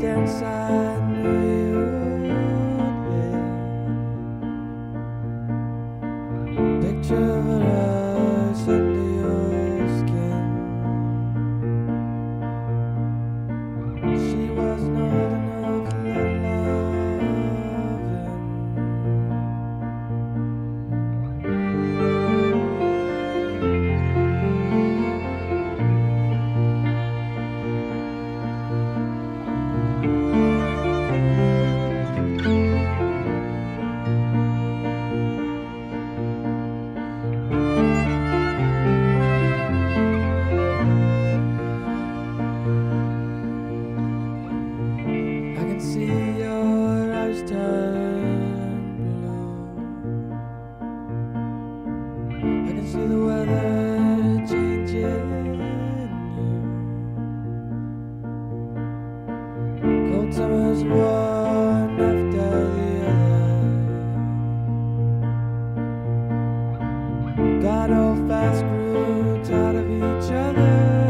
there inside knew you'd live. Picture of her eyes under your skin. She wasn't old enough to let love in. I can see your eyes turn blue. I can see the weather changing you. Cold summers one after the other. Got all fast, grew tired of each other.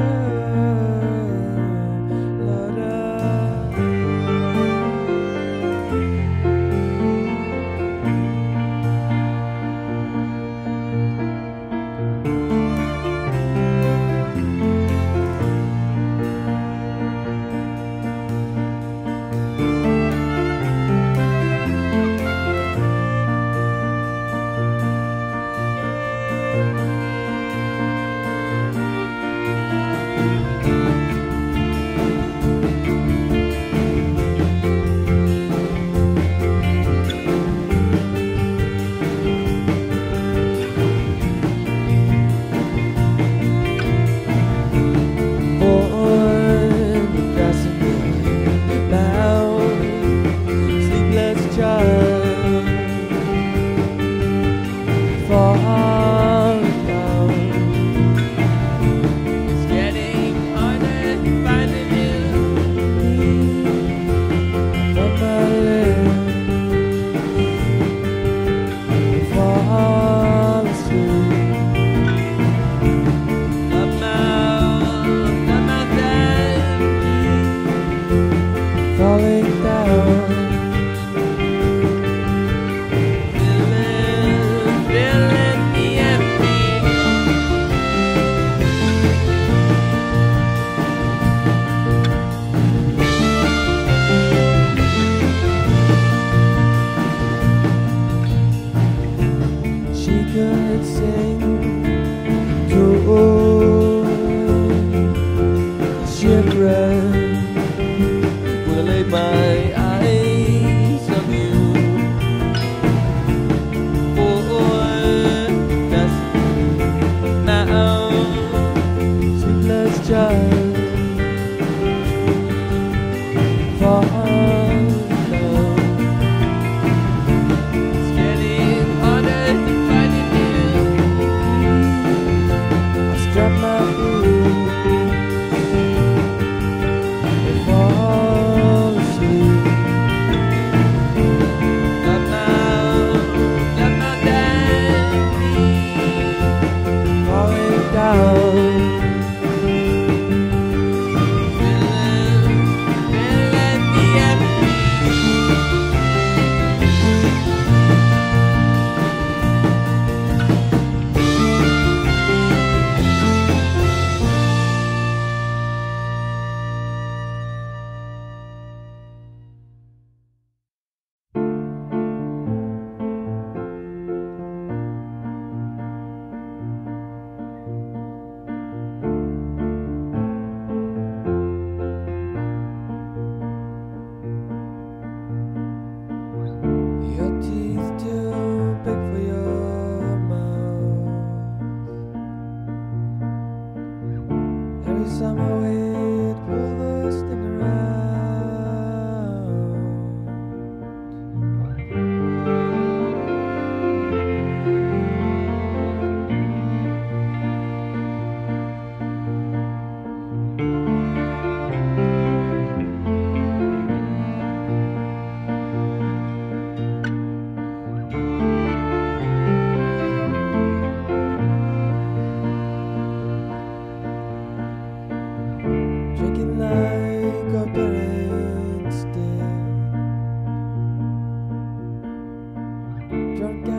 Falling down, feeling me empty. She could sing to shipwreck. My eyes on you. That's now. Sleepless child. Fall down. It's getting harder to find you. I strap my boots. Your teeth too big for your mouth. Every summer we'd pull this thing around. Drinking like our parents drunk